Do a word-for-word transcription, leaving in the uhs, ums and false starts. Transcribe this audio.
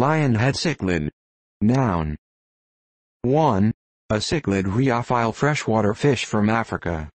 Lionhead cichlid. Noun. one. A cichlid rheophile freshwater fish from Africa.